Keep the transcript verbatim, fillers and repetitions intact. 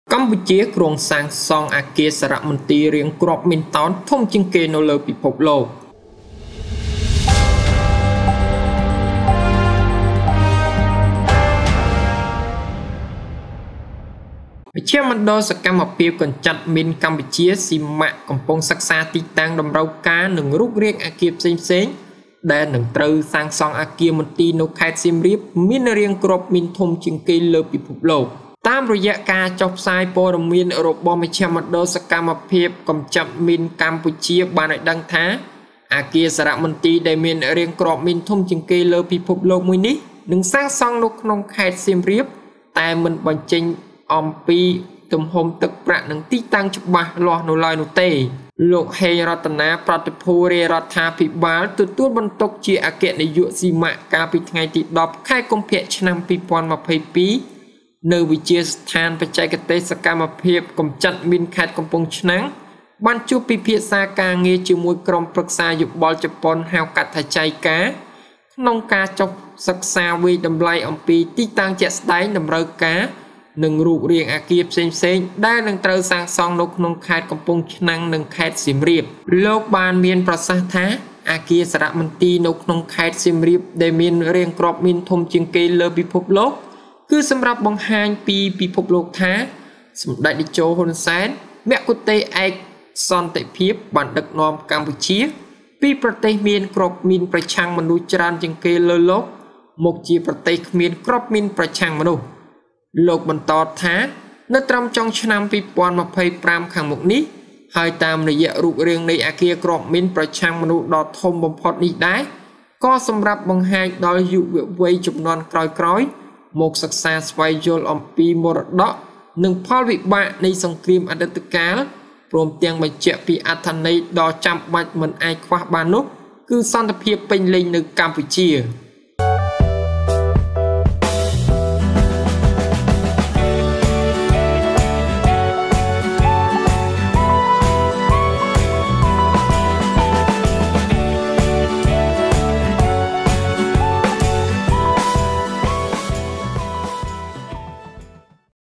កម្ពុជាគ្រោងសាងសង់អគារសារមន្ទីររៀងគ្រាប់មីនតោនធំជាងគេនៅលើពិភពលោកវិជ្ជាមណ្ឌលសកម្មភាពកញ្ចាត់មីនកម្ពុជាស៊ីម៉ាក់កំពុងសិក្សាទីតាំងតម្រូវការនិងរូបរាងអគារផ្សេងៗដែលនឹងត្រូវសាងសង់អគារមន្ទីរនៅខេត្តសៀមរាបមានរាងគ្រាប់មីនធំជាងគេលើពិភពលោកតាមរយៈការចុះផ្សាយព័ត៌មានរបស់មជ្ឈមណ្ឌលសកម្មភាពកម្ចាត់មីនកម្ពុជាបានឲ្យដឹងថាអគារសារមន្ទីរដែលមានរាងគ្រាប់មីនធំជាងគេលើពិភពលោកមួយនេះនឹងសាងសង់នៅក្នុងខេត្តសៀមរាបតែមិនបញ្ចេញអំពីទំហំទឹកប្រាក់និងទីតាំងច្បាស់លាស់នៅឡើយនោះទេលោកហេងរតនាប្រតិភូរាជរដ្ឋាភិបាលទទួលបន្ទុកជាអគ្គនាយកស៊ីម៉ាក់កាលពីថ្ងៃទីដប់ខែកុម្ភៈឆ្នាំពីរពាន់ម្ភៃពីរនៅវិទ្យាស្ថានបច្ចេកទេសសកម្មភាពកម្ចាត់មីនខេត្តកំពង់ឆ្នាំងបានជួបពិភាក្សាការងារជាមួយក្រុមប្រឹក្សាយោបល់ជប៉ុនហៅកាត់ថាចៃកាក្នុងការចុះសិក្សាវិយតម្លៃអំពីទីតាំងជាក់ស្ដែងតម្រូវការនិងរូបរាងអគារផ្សេងៗដែលនឹងត្រូវសាងសង់នៅក្នុងខេត្តកំពង់ឆ្នាំងនិងខេត្តសៀមរាបលោកបានមានប្រសាសន៍ថាអគារសារមន្ទីរនៅក្នុងខេត្តសៀមរាបដែលមានរាងគ្រាប់មីនធំជាងគេលើពិភពលោកគឺសម្រាប់បង្ហាញពីពិភពលោកថាសម្ដេចតេជោហ៊ុនសែនមគ្គុទ្ទេសក៍ឯកសន្តិភាពបានដឹកនាំកម្ពុជាពីប្រទេសមានគ្រាប់មីនប្រឆាំងមនុស្សច្រើនជាងគេលើលោកមកជាប្រទេសគ្មានគ្រាប់មីនប្រឆាំងមនុស្សលោកបន្តថានៅត្រឹមចុងឆ្នាំពីរពាន់ម្ភៃប្រាំខាងមុខនេះហើយតាមរយៈរូបរាងនៃអគារគ្រាប់មីនប្រឆាំងមនុស្សដ៏ធំបំផុតនេះដែរក៏សម្រាប់បង្ហាញដល់យុវវ័យជំនាន់ក្រោយៗមកសិក្សាស្វែងយល់អំពីមរតកនិងផលវិបាកនៃសង្គ្រាមអតីតកាលព្រមទាំងបញ្ជាក់ពីអត្ថន័យដ៏ចាំបាច់មិនអាចខ្វះបាននោះគឺសន្តិភាពពេញលេញនៅកម្ពុជា